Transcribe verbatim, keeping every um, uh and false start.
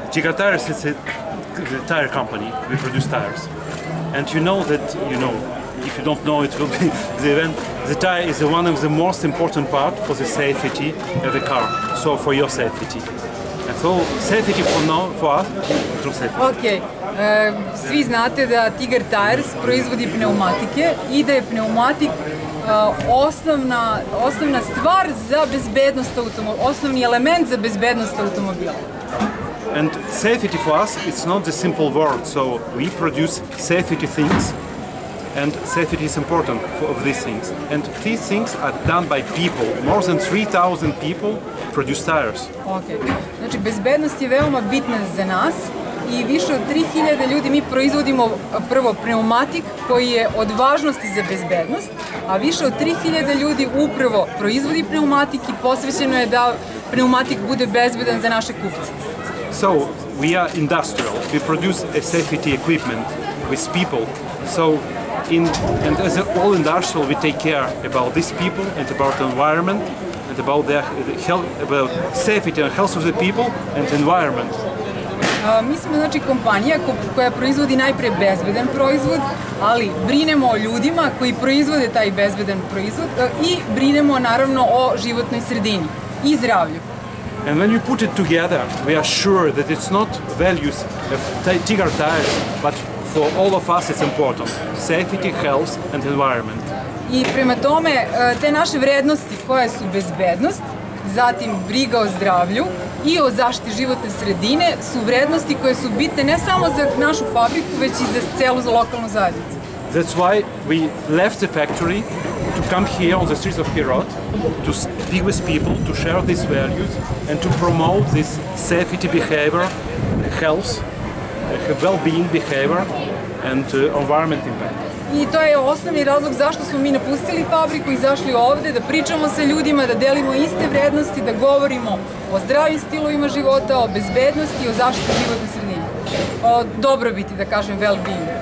Tigar Tires is a tire company. We produce tires, and you know that you know. If you don't know, it will be the event. The tire is one of the most important part for the safety of the car. So for your safety, and so safety for now for us, true safety. Ok, e, svi znate da Tigar Tires proizvodi pneumatike i da je pneumatik uh, osnovna, osnovna stvar za bezbednost automobila, osnovni element za bezbednost automobila. And safety for us, it's not the simple word. So we produce safety things, and safety is important for of these things. And these things are done by people. More than three thousand people produce tires. Okay. Znači, bezbednost je veoma bitna za nas i više od tri hiljade ljudi mi proizvodimo prvo pneumatik koji je od važnosti za bezbednost, a više od tri hiljade ljudi upravo proizvodi pneumatik i posvećeno je da pneumatik bude bezbedan za naše kupce. So we are industrial. We produce a safety equipment with people. So in and as all industrial, we take care about these people and about the environment and about their health, about safety and health of the people and environment. A, mi smo znači kompanija ko, koja proizvodi najpre bezbedan proizvod, ali brinemo o ljudima koji proizvode taj bezbedan proizvod a, i brinemo naravno o životnoj sredini i zdravlju. And when you put it together, we are sure that it's not values of Tigar Tires, but for all of us it's important. Safety, health and environment. I prema tome, te naše vrednosti koje su bezbednost, zatim briga o zdravlju i o zaštiti životne sredine su vrednosti koje su bitne ne samo za našu fabriku, već i za celu lokalnu zajednicu. That's why we left the factory to come here on the streets of Pirot, to speak with people, to share these values and to promote this safety behavior, health, well-being behavior and uh, environment impact. I to je osnovni razlog zašto smo mi napustili fabriku i izašli ovde, da pričamo sa ljudima, da delimo iste vrednosti, da govorimo o zdravim stilovima života, o bezbednosti i o zaštiti životne sredine. O dobrobiti, da kažem, well-being.